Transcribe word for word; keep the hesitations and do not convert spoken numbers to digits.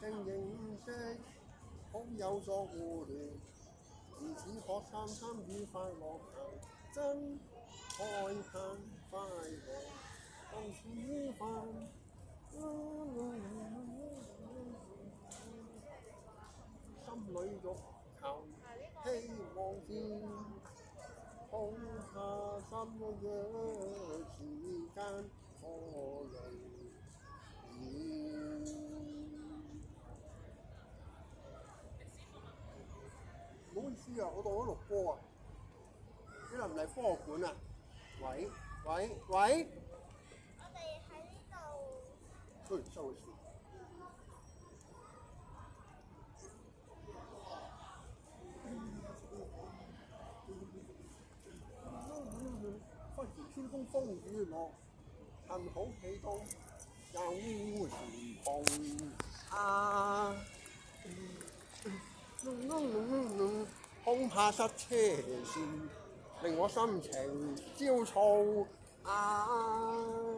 情認識，好有所互聯。如此學生參與快樂行，真開心快樂，到處愉快。心裏欲求，希望見，放下心約時間過嚟。唔好意思啊，我當咗錄播啊，你嚟唔嚟科學館啊？喂喂喂！ 我哋喺呢度。 對，收回先。忽然天空風雨落，幸好企到有時碰啊！恐怕塞車線，令我心情焦躁啊！